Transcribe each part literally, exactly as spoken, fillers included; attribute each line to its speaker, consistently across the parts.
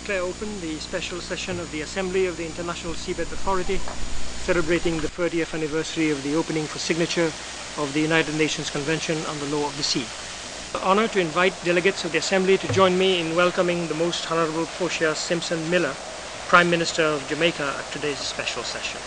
Speaker 1: declare open the special session of the Assembly of the International Seabed Authority, celebrating the thirtieth anniversary of the opening for signature of the United Nations Convention on the Law of the Sea. It's an honor to invite delegates of the Assembly to join me in welcoming the Most Honorable Portia Simpson Miller, Prime Minister of Jamaica, at today's special session.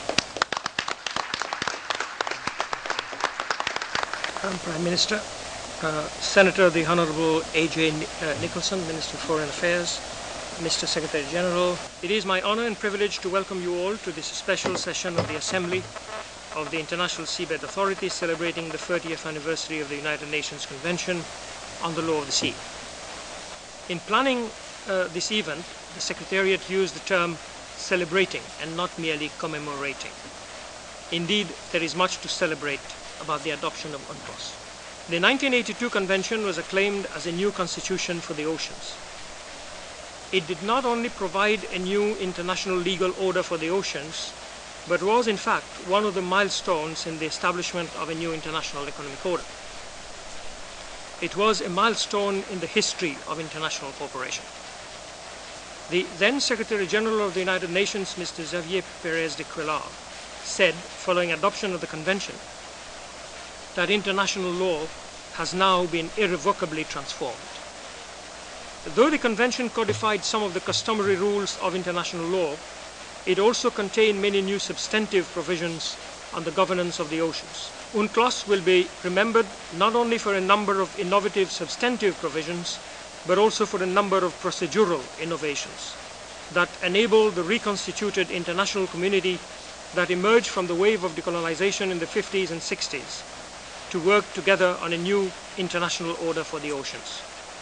Speaker 1: Um, Prime Minister, uh, Senator the Honorable A J Uh, Nicholson, Minister of Foreign Affairs, Mister Secretary General, it is my honor and privilege to welcome you all to this special session of the Assembly of the International Seabed Authority, celebrating the thirtieth anniversary of the United Nations Convention on the Law of the Sea. In planning uh, this event, the Secretariat used the term celebrating and not merely commemorating. Indeed, there is much to celebrate about the adoption of UNCLOS. The nineteen eighty-two Convention was acclaimed as a new constitution for the oceans. It did not only provide a new international legal order for the oceans, but was in fact one of the milestones in the establishment of a new international economic order. It was a milestone in the history of international cooperation. The then Secretary General of the United Nations, Mister Xavier Pérez de Cuéllar, said, following adoption of the Convention, that international law has now been irrevocably transformed. Though the Convention codified some of the customary rules of international law, it also contained many new substantive provisions on the governance of the oceans. UNCLOS will be remembered not only for a number of innovative substantive provisions, but also for a number of procedural innovations that enable the reconstituted international community that emerged from the wave of decolonization in the fifties and sixties to work together on a new international order for the oceans.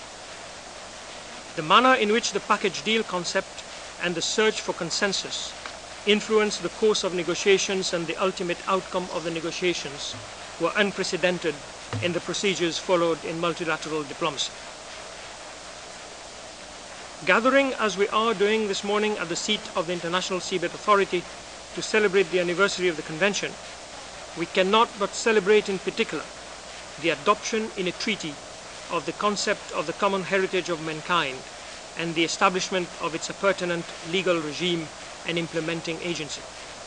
Speaker 1: The manner in which the package deal concept and the search for consensus influenced the course of negotiations and the ultimate outcome of the negotiations were unprecedented in the procedures followed in multilateral diplomacy. Gathering as we are doing this morning at the seat of the International Seabed Authority to celebrate the anniversary of the Convention, we cannot but celebrate in particular the adoption in a treaty of the concept of the common heritage of mankind and the establishment of its appurtenant legal regime and implementing agency.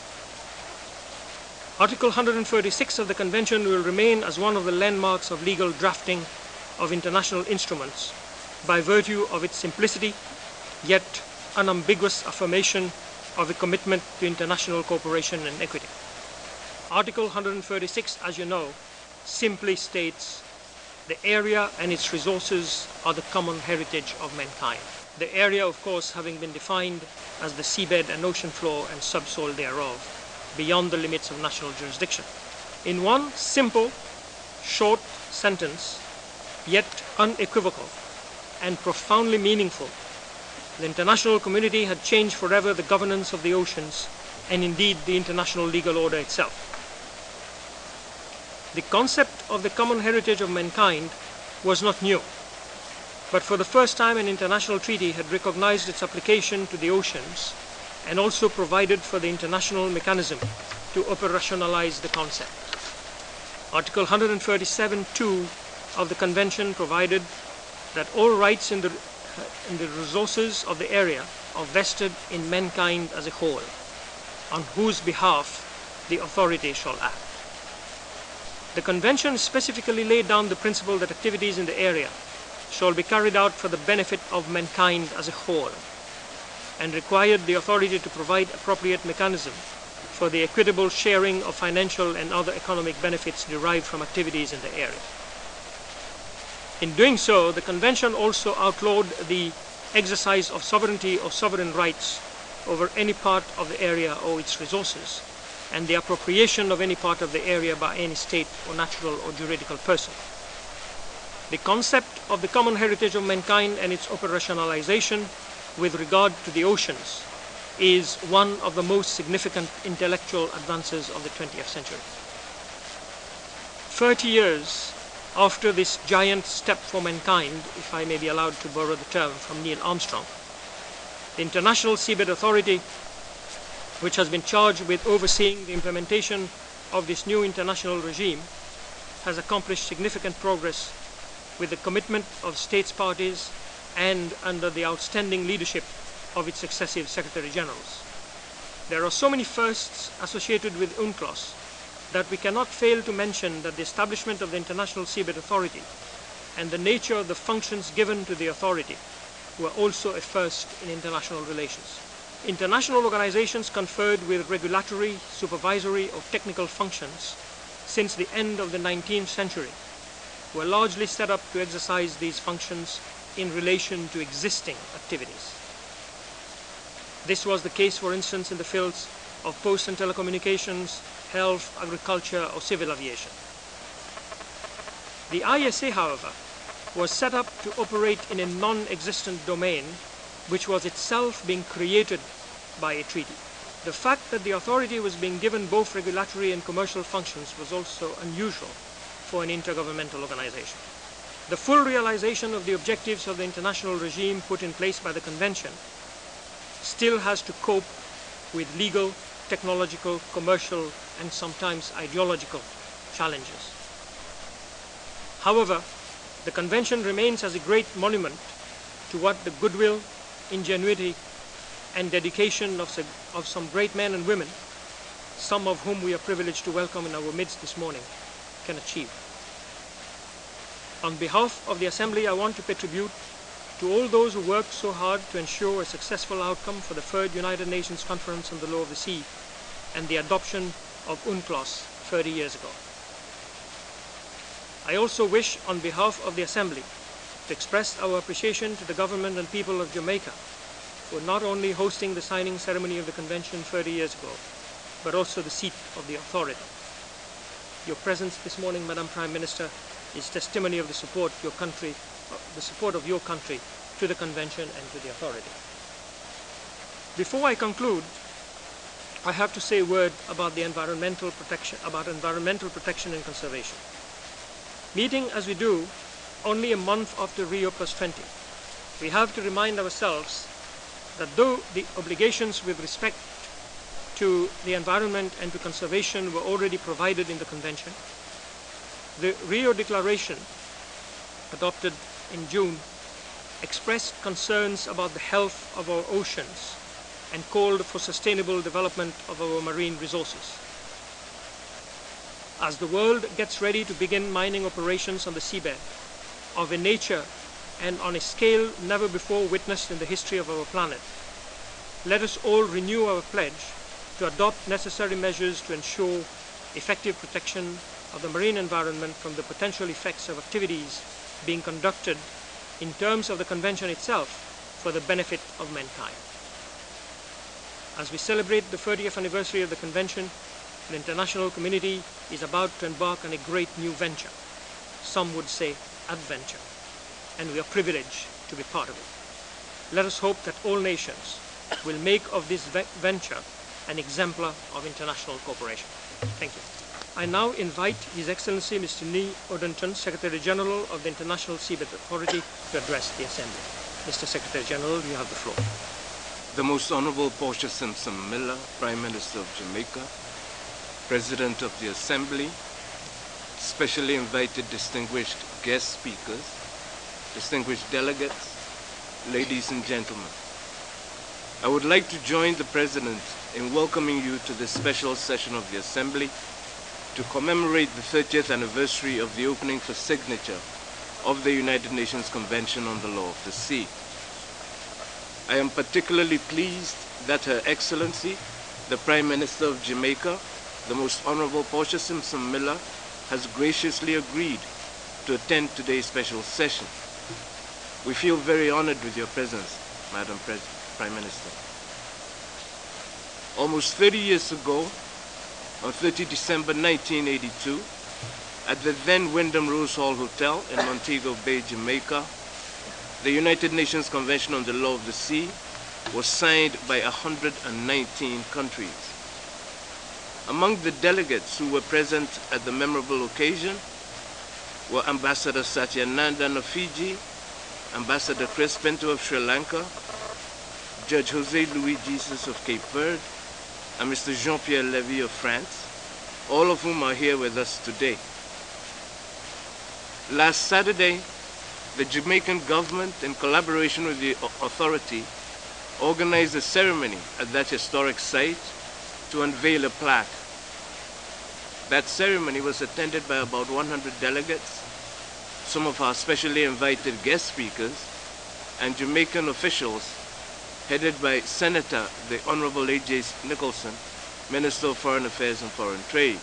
Speaker 1: Article one hundred thirty-six of the Convention will remain as one of the landmarks of legal drafting of international instruments by virtue of its simplicity, yet unambiguous affirmation of a commitment to international cooperation and equity. Article one hundred thirty-six, as you know, simply states the area and its resources are the common heritage of mankind. The area, of course, having been defined as the seabed and ocean floor and subsoil thereof, beyond the limits of national jurisdiction. In one simple, short sentence, yet unequivocal and profoundly meaningful, the international community had changed forever the governance of the oceans and indeed the international legal order itself. The concept of the common heritage of mankind was not new, but for the first time an international treaty had recognized its application to the oceans and also provided for the international mechanism to operationalize the concept. Article one hundred thirty-seven point two of the Convention provided that all rights in the, in the resources of the area are vested in mankind as a whole, on whose behalf the authority shall act. The Convention specifically laid down the principle that activities in the area shall be carried out for the benefit of mankind as a whole, and required the authority to provide appropriate mechanism for the equitable sharing of financial and other economic benefits derived from activities in the area. In doing so, the Convention also outlawed the exercise of sovereignty or sovereign rights over any part of the area or its resources, and the appropriation of any part of the area by any state or natural or juridical person. The concept of the common heritage of mankind and its operationalization with regard to the oceans is one of the most significant intellectual advances of the twentieth century. Thirty years after this giant step for mankind, if I may be allowed to borrow the term from Neil Armstrong, the International Seabed Authority, which has been charged with overseeing the implementation of this new international regime, has accomplished significant progress with the commitment of states parties and under the outstanding leadership of its successive Secretary Generals. There are so many firsts associated with UNCLOS that we cannot fail to mention that the establishment of the International Seabed Authority and the nature of the functions given to the authority were also a first in international relations. International organizations conferred with regulatory, supervisory, or technical functions since the end of the nineteenth century were largely set up to exercise these functions in relation to existing activities. This was the case, for instance, in the fields of post and telecommunications, health, agriculture, or civil aviation. The I S A, however, was set up to operate in a non-existent domain which was itself being created by a treaty. The fact that the authority was being given both regulatory and commercial functions was also unusual for an intergovernmental organization. The full realization of the objectives of the international regime put in place by the Convention still has to cope with legal, technological, commercial, and sometimes ideological challenges. However, the Convention remains as a great monument to what the goodwill, ingenuity, and dedication of some, of some great men and women, some of whom we are privileged to welcome in our midst this morning, can achieve. On behalf of the Assembly, I want to pay tribute to all those who worked so hard to ensure a successful outcome for the third United Nations Conference on the Law of the Sea and the adoption of UNCLOS thirty years ago. I also wish, on behalf of the Assembly, to express our appreciation to the government and people of Jamaica for not only hosting the signing ceremony of the Convention thirty years ago, but also the seat of the authority. Your presence this morning, Madam Prime Minister, is testimony of the support your country, the support of your country to the Convention and to the authority. Before I conclude, I have to say a word about the environmental protection, about environmental protection and conservation. Meeting as we do only a month after Rio plus twenty, we have to remind ourselves that though the obligations with respect to the environment and to conservation were already provided in the Convention, the Rio Declaration, adopted in June, expressed concerns about the health of our oceans and called for sustainable development of our marine resources. As the world gets ready to begin mining operations on the seabed of a nature and on a scale never before witnessed in the history of our planet, let us all renew our pledge to adopt necessary measures to ensure effective protection of the marine environment from the potential effects of activities being conducted in terms of the Convention itself for the benefit of mankind. As we celebrate the thirtieth anniversary of the Convention, the international community is about to embark on a great new venture. Some would say adventure, and we are privileged to be part of it. Let us hope that all nations will make of this ve venture an exemplar of international cooperation. Thank you. I now invite His Excellency Mister Nee Odenton, Secretary General of the International Seabed Authority, to address the Assembly. Mister Secretary General, you have the floor.
Speaker 2: The Most Honorable Portia Simpson Miller, Prime Minister of Jamaica, President of the Assembly, specially invited distinguished guest speakers, distinguished delegates, ladies and gentlemen. I would like to join the President in welcoming you to this special session of the Assembly to commemorate the thirtieth anniversary of the opening for signature of the United Nations Convention on the Law of the Sea. I am particularly pleased that Her Excellency, the Prime Minister of Jamaica, the Most Honorable Portia Simpson Miller, has graciously agreed to attend today's special session. We feel very honored with your presence, Madam President. Prime Minister. Almost thirty years ago, on the thirtieth of December nineteen eighty-two, at the then Wyndham Rose Hall Hotel in Montego Bay, Jamaica, the United Nations Convention on the Law of the Sea was signed by one hundred nineteen countries. Among the delegates who were present at the memorable occasion were Ambassador Satyanandan of Fiji, Ambassador Chris Pinto of Sri Lanka, Judge Jose Louis Jesus of Cape Verde, and Mister Jean-Pierre Levy of France, all of whom are here with us today. Last Saturday, the Jamaican government, in collaboration with the authority, organized a ceremony at that historic site to unveil a plaque. That ceremony was attended by about one hundred delegates, some of our specially invited guest speakers, and Jamaican officials headed by Senator the Honorable A J Nicholson, Minister of Foreign Affairs and Foreign Trade.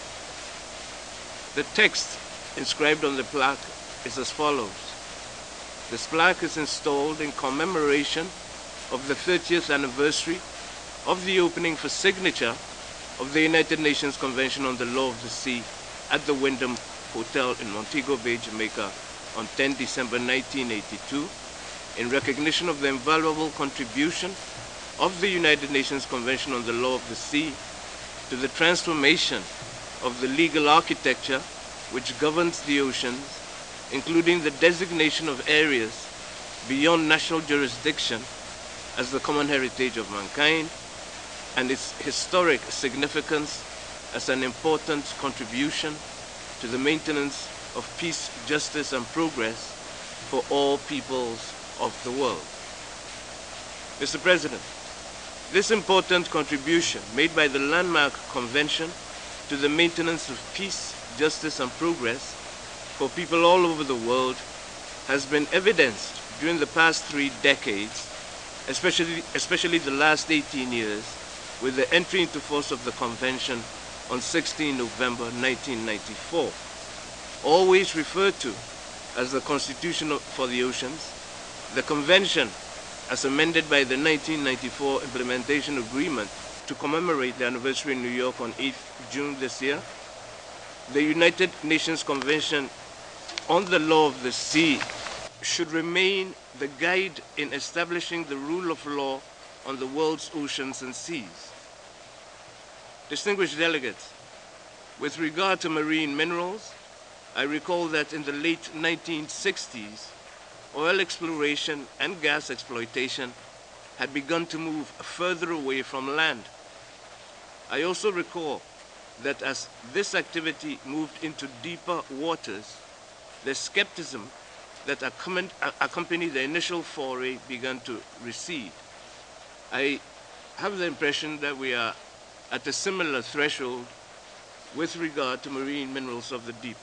Speaker 2: The text inscribed on the plaque is as follows. This plaque is installed in commemoration of the thirtieth anniversary of the opening for signature of the United Nations Convention on the Law of the Sea at the Wyndham Hotel in Montego Bay, Jamaica on the tenth of December nineteen eighty-two, in recognition of the invaluable contribution of the United Nations Convention on the Law of the Sea to the transformation of the legal architecture which governs the oceans, including the designation of areas beyond national jurisdiction as the common heritage of mankind, and its historic significance as an important contribution to the maintenance of peace, justice, and progress for all peoples of the world. Mister President, this important contribution made by the landmark convention to the maintenance of peace, justice, and progress for people all over the world has been evidenced during the past three decades, especially, especially the last eighteen years, with the entry into force of the convention on the sixteenth of November nineteen ninety-four, always referred to as the Constitution for the Oceans, the convention as amended by the nineteen ninety-four Implementation Agreement to commemorate the anniversary in New York on the eighth of June this year, the United Nations Convention on the Law of the Sea should remain the guide in establishing the rule of law on the world's oceans and seas. Distinguished delegates, with regard to marine minerals, I recall that in the late nineteen sixties, oil exploration and gas exploitation had begun to move further away from land. I also recall that as this activity moved into deeper waters, the skepticism that accompanied the initial foray began to recede. I have the impression that we are at a similar threshold with regard to marine minerals of the deep.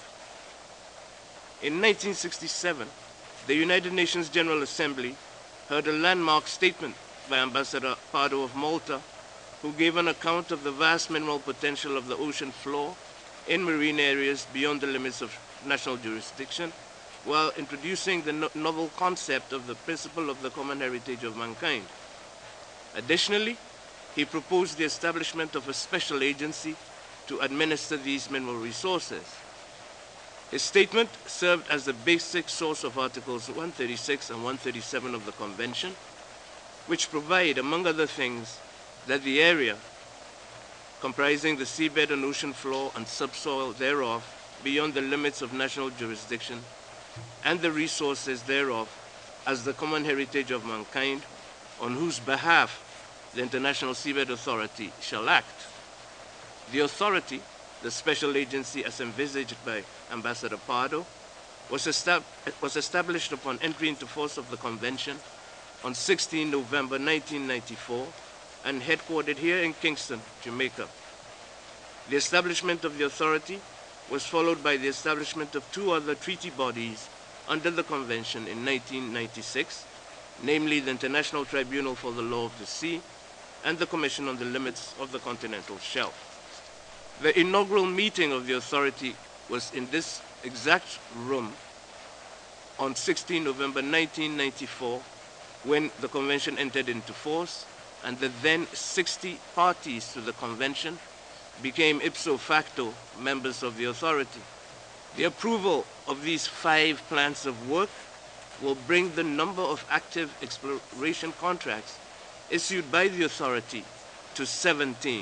Speaker 2: In nineteen sixty-seven, the United Nations General Assembly heard a landmark statement by Ambassador Pardo of Malta, who gave an account of the vast mineral potential of the ocean floor in marine areas beyond the limits of national jurisdiction, while introducing the no novel concept of the principle of the common heritage of mankind. Additionally, he proposed the establishment of a special agency to administer these mineral resources. His statement served as the basic source of Articles one thirty-six and one thirty-seven of the Convention, which provide, among other things, that the area comprising the seabed and ocean floor and subsoil thereof beyond the limits of national jurisdiction and the resources thereof as the common heritage of mankind, on whose behalf the International Seabed Authority shall act. The authority, the special agency as envisaged by Ambassador Pardo, was, estab was established upon entry into force of the Convention on the sixteenth of November nineteen ninety-four and headquartered here in Kingston, Jamaica. The establishment of the authority was followed by the establishment of two other treaty bodies under the Convention in nineteen ninety-six, namely the International Tribunal for the Law of the Sea and the Commission on the Limits of the Continental Shelf. The inaugural meeting of the authority was in this exact room on the sixteenth of November nineteen ninety-four, when the Convention entered into force, and the then sixty parties to the Convention became ipso facto members of the authority. The approval of these five plans of work will bring the number of active exploration contracts issued by the authority to seventeen,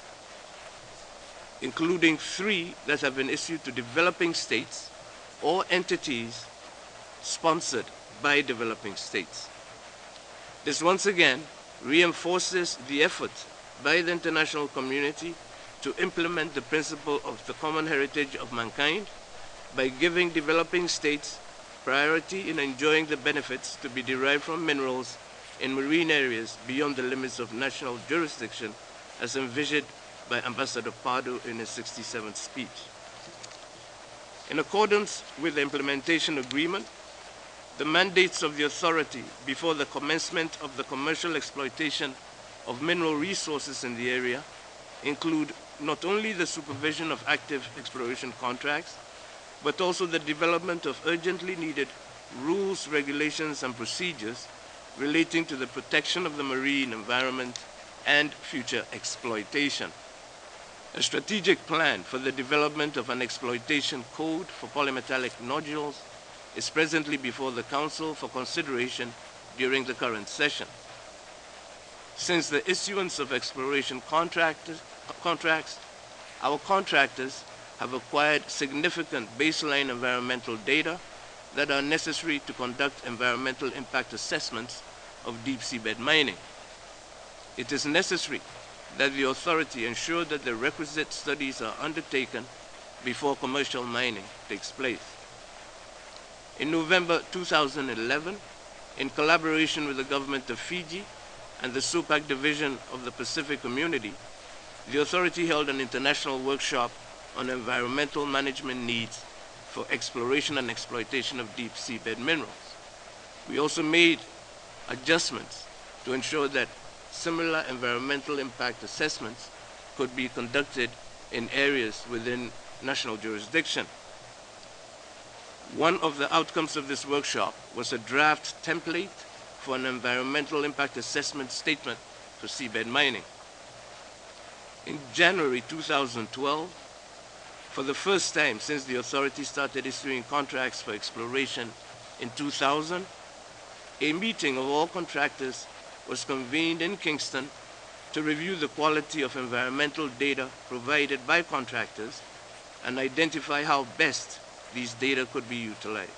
Speaker 2: including three that have been issued to developing states or entities sponsored by developing states. This once again reinforces the effort by the international community to implement the principle of the common heritage of mankind by giving developing states priority in enjoying the benefits to be derived from minerals in marine areas beyond the limits of national jurisdiction as envisioned by Ambassador Pardo in his sixty-seventh speech. In accordance with the implementation agreement, the mandates of the authority before the commencement of the commercial exploitation of mineral resources in the area include not only the supervision of active exploration contracts, but also the development of urgently needed rules, regulations, and procedures relating to the protection of the marine environment and future exploitation. A strategic plan for the development of an exploitation code for polymetallic nodules is presently before the Council for consideration during the current session. Since the issuance of exploration contractors, contracts, our contractors have acquired significant baseline environmental data that are necessary to conduct environmental impact assessments of deep seabed mining. It is necessary that the authority ensure that the requisite studies are undertaken before commercial mining takes place. In November two thousand eleven, in collaboration with the government of Fiji and the SUPAC division of the Pacific Community, the authority held an international workshop on environmental management needs for exploration and exploitation of deep seabed minerals. We also made adjustments to ensure that similar environmental impact assessments could be conducted in areas within national jurisdiction. One of the outcomes of this workshop was a draft template for an environmental impact assessment statement for seabed mining. In January two thousand twelve, for the first time since the authority started issuing contracts for exploration in two thousand, a meeting of all contractors was convened in Kingston to review the quality of environmental data provided by contractors and identify how best these data could be utilized.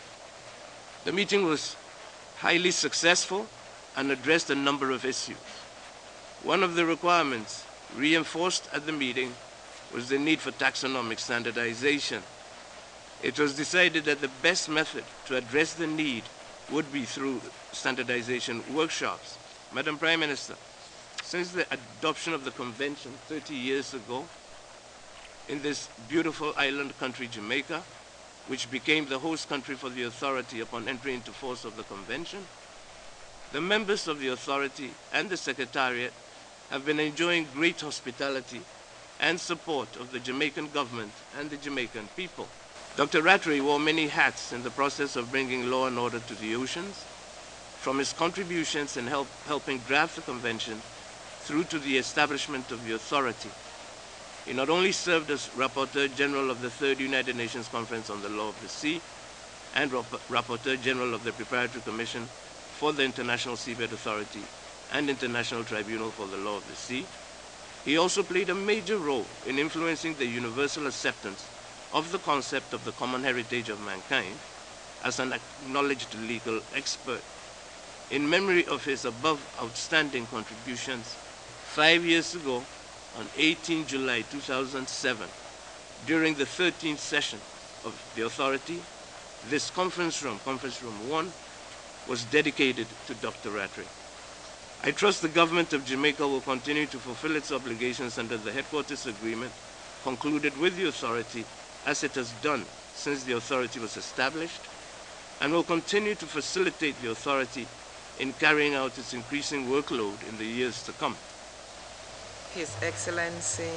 Speaker 2: The meeting was highly successful and addressed a number of issues. One of the requirements reinforced at the meeting was the need for taxonomic standardization. It was decided that the best method to address the need would be through standardization workshops. Madam Prime Minister, since the adoption of the convention thirty years ago in this beautiful island country, Jamaica, which became the host country for the authority upon entry into force of the convention, the members of the authority and the Secretariat have been enjoying great hospitality and support of the Jamaican government and the Jamaican people. Doctor Rattray wore many hats in the process of bringing law and order to the oceans, from his contributions in help, helping draft the convention through to the establishment of the authority. He not only served as Rapporteur General of the Third United Nations Conference on the Law of the Sea and Rapporteur General of the Preparatory Commission for the International Seabed Authority and International Tribunal for the Law of the Sea, he also played a major role in influencing the universal acceptance of the concept of the common heritage of mankind as an acknowledged legal expert. In memory of his above outstanding contributions, five years ago, on the eighteenth of July two thousand seven, during the thirteenth session of the authority, this conference room, conference room one, was dedicated to Doctor Rattray. I trust the government of Jamaica will continue to fulfill its obligations under the headquarters agreement concluded with the authority as it has done since the authority was established, and will continue to facilitate the authority in carrying out its increasing workload in the years to come.
Speaker 3: His Excellency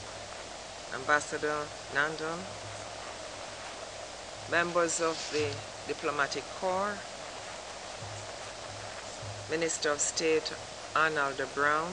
Speaker 3: Ambassador Nandon, members of the Diplomatic Corps, Minister of State Arnold Brown,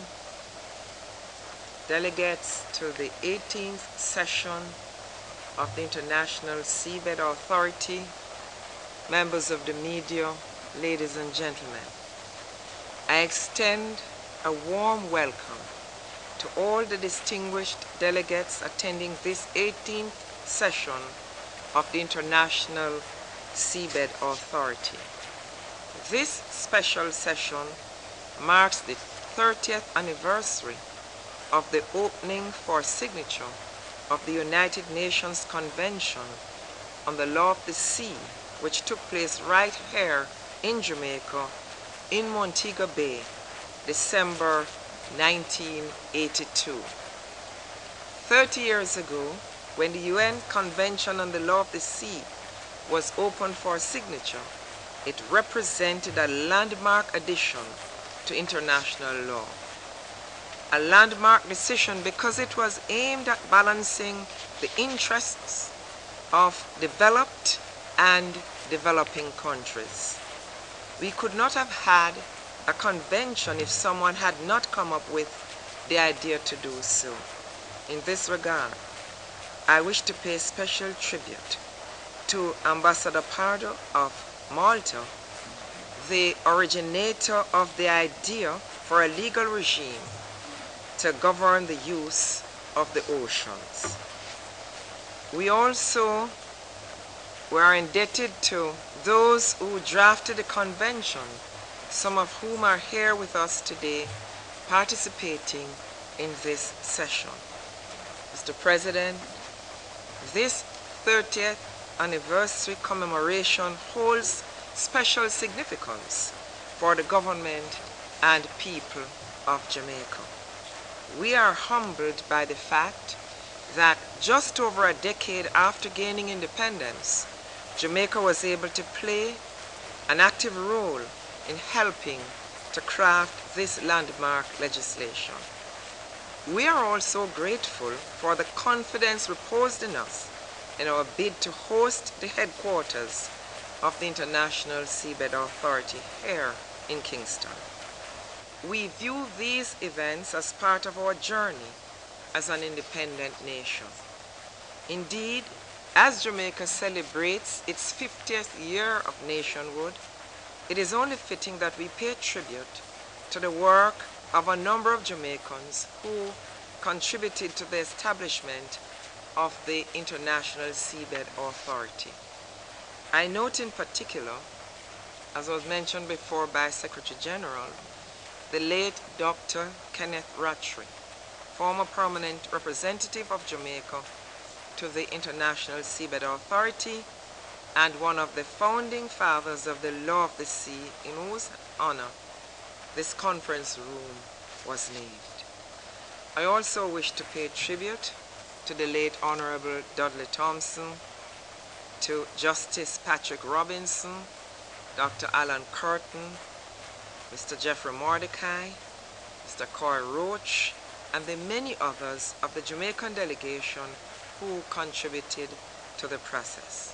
Speaker 3: delegates to the eighteenth session of the International Seabed Authority, members of the media, ladies and gentlemen, I extend a warm welcome to all the distinguished delegates attending this eighteenth session of the International Seabed Authority. This special session marks the thirtieth anniversary of the opening for signature of the United Nations Convention on the Law of the Sea, which took place right here in Jamaica in Montego Bay, December nineteen eighty-two. Thirty years ago, when the U N Convention on the Law of the Sea was opened for signature, it represented a landmark addition to international law. A landmark decision because it was aimed at balancing the interests of developed and developing countries. We could not have had a convention if someone had not come up with the idea to do so. In this regard, I wish to pay special tribute to Ambassador Pardo of Malta, the originator of the idea for a legal regime to govern the use of the oceans. We also were indebted to those who drafted the convention, some of whom are here with us today participating in this session. Mister President, this thirtieth anniversary commemoration holds special significance for the government and people of Jamaica. We are humbled by the fact that just over a decade after gaining independence, Jamaica was able to play an active role in helping to craft this landmark legislation. We are also grateful for the confidence reposed in us in our bid to host the headquarters of the International Seabed Authority here in Kingston. We view these events as part of our journey as an independent nation. Indeed, as Jamaica celebrates its fiftieth year of nationhood, it is only fitting that we pay tribute to the work of a number of Jamaicans who contributed to the establishment of the International Seabed Authority. I note in particular, as was mentioned before by Secretary General, the late Doctor Kenneth Rattray, former permanent representative of Jamaica to the International Seabed Authority and one of the founding fathers of the Law of the Sea, in whose honor this conference room was named. I also wish to pay tribute to the late Honorable Dudley Thompson, to Justice Patrick Robinson, Doctor Alan Curtin, Mister Jeffrey Mordecai, Mister Coy Roach, and the many others of the Jamaican delegation who contributed to the process.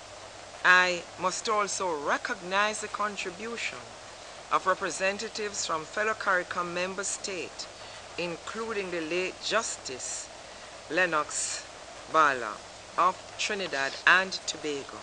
Speaker 3: I must also recognize the contribution of representatives from fellow CARICOM member states, including the late Justice Lennox Bala of Trinidad and Tobago.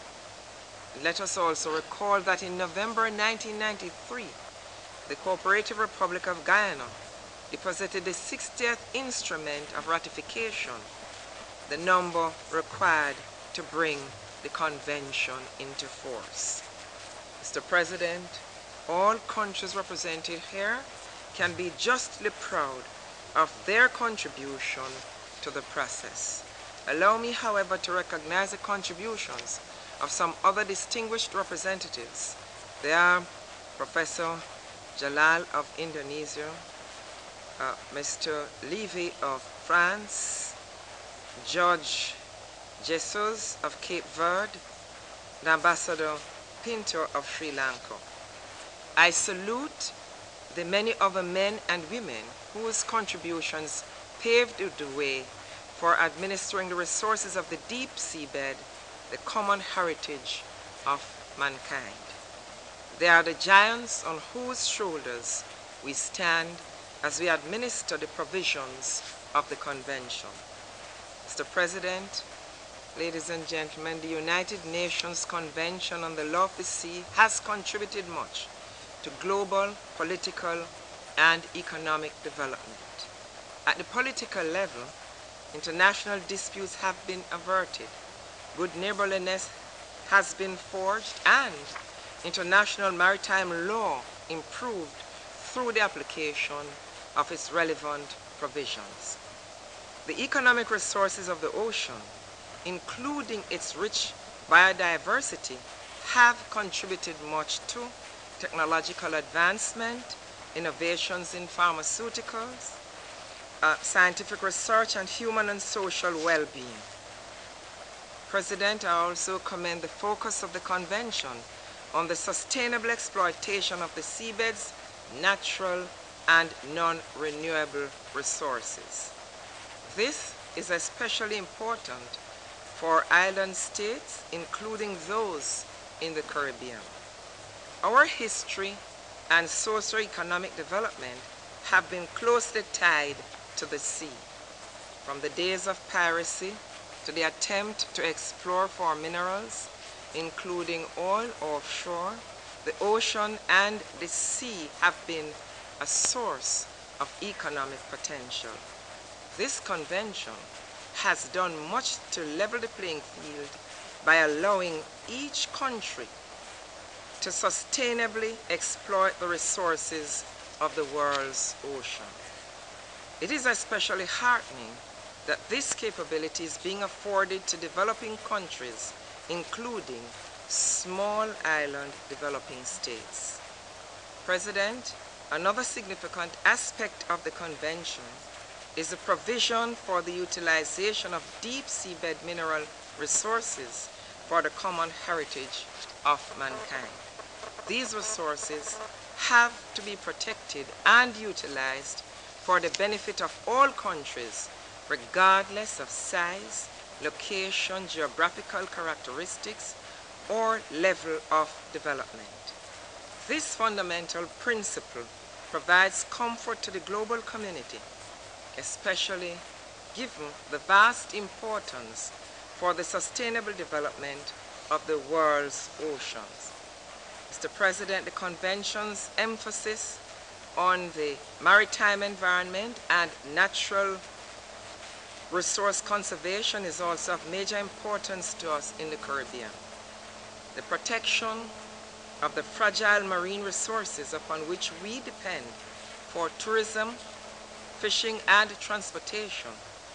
Speaker 3: Let us also recall that in November nineteen ninety-three, the Cooperative Republic of Guyana deposited the sixtieth instrument of ratification, the number required to bring the convention into force. Mister President, all countries represented here can be justly proud of their contribution to the process. Allow me, however, to recognize the contributions of some other distinguished representatives. They are Professor Jalal of Indonesia, uh, Mister Levy of France, George Jesus of Cape Verde, and Ambassador Pinto of Sri Lanka. I salute the many other men and women whose contributions paved the way for administering the resources of the deep seabed, the common heritage of mankind. They are the giants on whose shoulders we stand as we administer the provisions of the convention. Mister President, ladies and gentlemen, the United Nations Convention on the Law of the Sea has contributed much to global, political, and economic development. At the political level, international disputes have been averted, good neighborliness has been forged, and international maritime law improved through the application of its relevant provisions. The economic resources of the ocean, including its rich biodiversity, have contributed much to technological advancement, innovations in pharmaceuticals, uh, scientific research, and human and social well-being. President, I also commend the focus of the Convention on the sustainable exploitation of the seabed's natural and non-renewable resources. This is especially important for island states, including those in the Caribbean. Our history and socio-economic development have been closely tied to the sea. From the days of piracy to the attempt to explore for minerals, including oil offshore, the ocean and the sea have been a source of economic potential. This convention has done much to level the playing field by allowing each country to sustainably exploit the resources of the world's ocean. It is especially heartening that this capability is being afforded to developing countries, including small island developing states. President, another significant aspect of the convention is the provision for the utilization of deep seabed mineral resources for the common heritage of mankind. These resources have to be protected and utilized for the benefit of all countries, regardless of size, location, geographical characteristics, or level of development. This fundamental principle provides comfort to the global community, especially given the vast importance for the sustainable development of the world's oceans. Mister President, the Convention's emphasis on the maritime environment and natural resource conservation is also of major importance to us in the Caribbean. The protection of the fragile marine resources upon which we depend for tourism, fishing, and transportation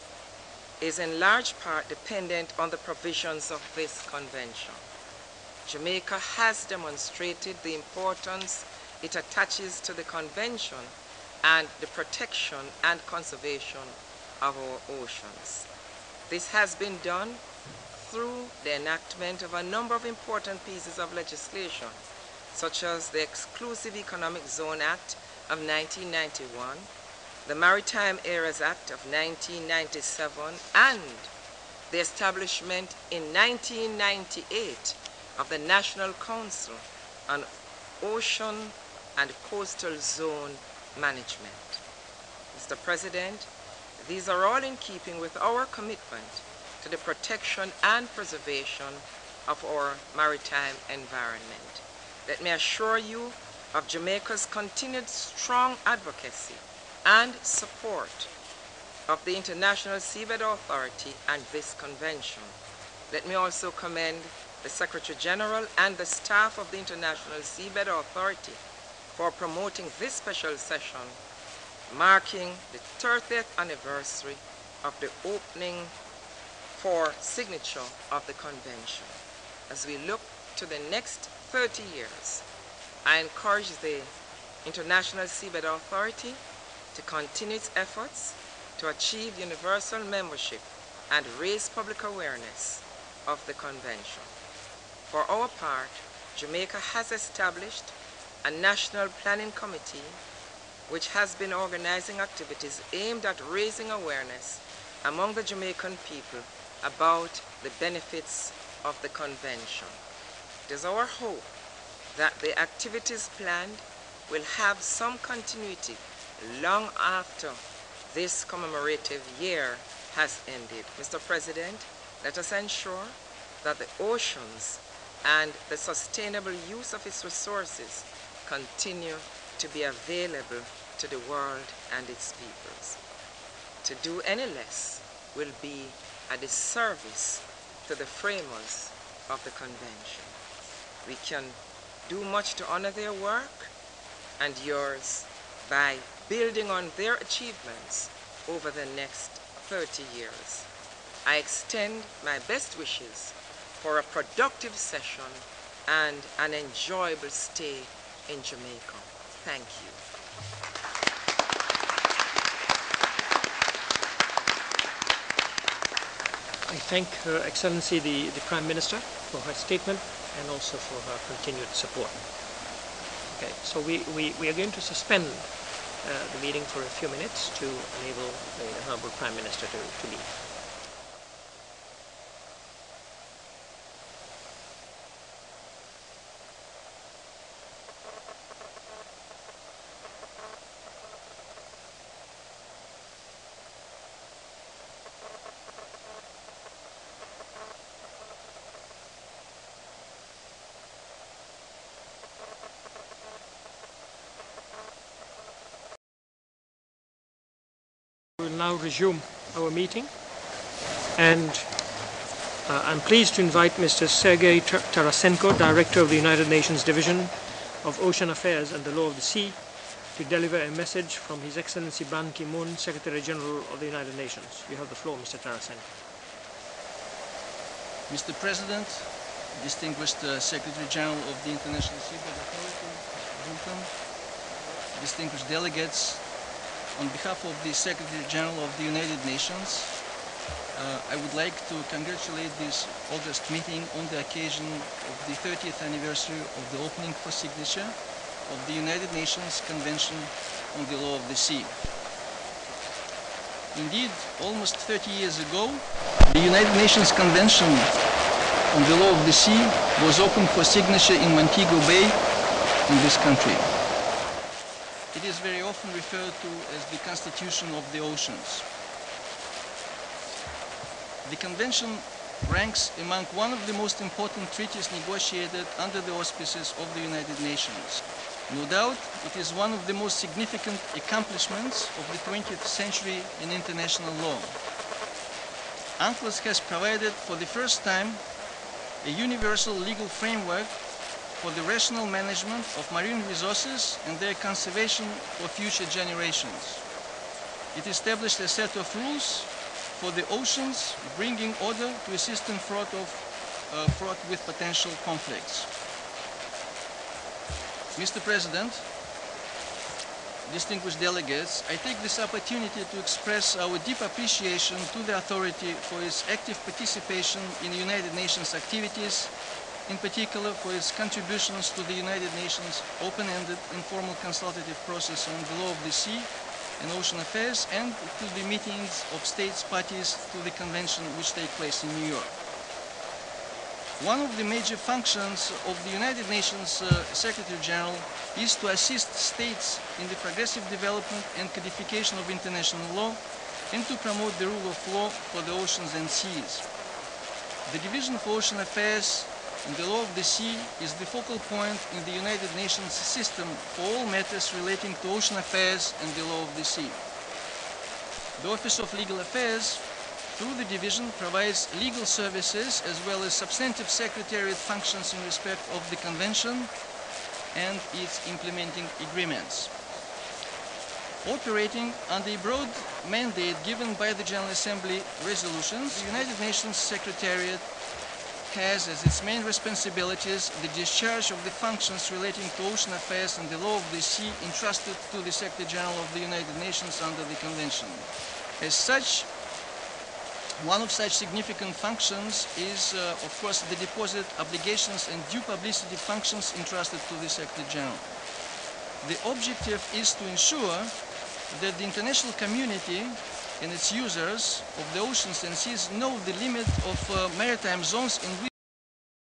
Speaker 3: is in large part dependent on the provisions of this convention. Jamaica has demonstrated the importance it attaches to the convention and the protection and conservation of our oceans. This has been done through the enactment of a number of important pieces of legislation, such as the Exclusive Economic Zone Act of nineteen ninety-one, the Maritime Areas Act of nineteen ninety-seven, and the establishment in nineteen ninety-eight of the National Council on Ocean and Coastal Zone Management. Mister President, these are all in keeping with our commitment to the protection and preservation of our maritime environment. Let me assure you of Jamaica's continued strong advocacy and support of the International Seabed Authority and this convention. Let me also commend the Secretary General and the staff of the International Seabed Authority for promoting this special session, marking the thirtieth anniversary of the opening for signature of the convention. As we look to the next thirty years, I encourage the International Seabed Authority to continue its efforts to achieve universal membership and raise public awareness of the convention. For our part, Jamaica has established a national planning committee which has been organizing activities aimed at raising awareness among the Jamaican people about the benefits of the convention. It is our hope that the activities planned will have some continuity long after this commemorative year has ended. Mister President, let us ensure that the oceans and the sustainable use of its resources continue to be available to the world and its peoples. To do any less will be a disservice to the framers of the convention. We can do much to honor their work and yours by building on their achievements over the next thirty years. I extend my best wishes for a productive session and an enjoyable stay in Jamaica. Thank you.
Speaker 1: I thank Her Excellency the, the Prime Minister for her statement and also for her continued support. Okay, so we, we, we are going to suspend uh, the meeting for a few minutes to enable the Honourable Prime Minister to, to leave. We will now resume our meeting, and uh, I'm pleased to invite Mister Sergei Tarasenko, Director of the United Nations Division of Ocean Affairs and the Law of the Sea, to deliver a message from His Excellency Ban Ki-moon, Secretary General of the United Nations. You have the floor, Mister Tarasenko.
Speaker 4: Mister President, distinguished uh, Secretary General of the International Seabed Authority, Vulcan, distinguished delegates, on behalf of the Secretary General of the United Nations, uh, I would like to congratulate this August meeting on the occasion of the thirtieth anniversary of the opening for signature of the United Nations Convention on the Law of the Sea. Indeed, almost thirty years ago, the United Nations Convention on the Law of the Sea was opened for signature in Montego Bay in this country. It is very often referred to as the Constitution of the Oceans. The Convention ranks among one of the most important treaties negotiated under the auspices of the United Nations. No doubt, it is one of the most significant accomplishments of the twentieth century in international law. UNCLOS has provided for the first time a universal legal framework for the rational management of marine resources and their conservation for future generations. It established a set of rules for the oceans, bringing order to a system fraught, of, uh, fraught with potential conflicts. Mister President, distinguished delegates, I take this opportunity to express our deep appreciation to the authority for its active participation in the United Nations activities, in particular for its contributions to the United Nations open-ended informal consultative process on the law of the sea and ocean affairs, and to the meetings of states parties to the convention which take place in New York. One of the major functions of the United Nations uh, Secretary General is to assist states in the progressive development and codification of international law and to promote the rule of law for the oceans and seas. The Division for Ocean Affairs and the Law of the Sea is the focal point in the United Nations system for all matters relating to ocean affairs and the law of the sea. The Office of Legal Affairs, through the division, provides legal services as well as substantive secretariat functions in respect of the Convention and its implementing agreements. Operating under a broad mandate given by the General Assembly resolutions, the United Nations Secretariat has as its main responsibilities the discharge of the functions relating to ocean affairs and the law of the sea entrusted to the Secretary General of the United Nations under the Convention. As such, one of such significant functions is, uh, of course, the deposit obligations and due publicity functions entrusted to the Secretary General. The objective is to ensure that the international community and its users of the oceans and seas know the limit of uh, maritime zones in which